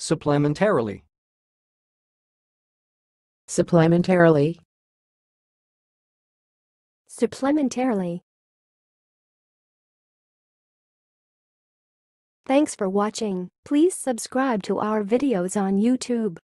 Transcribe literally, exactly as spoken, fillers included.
Supplementarily. Supplementarily. Supplementarily. Thanks for watching. Please subscribe to our videos on YouTube.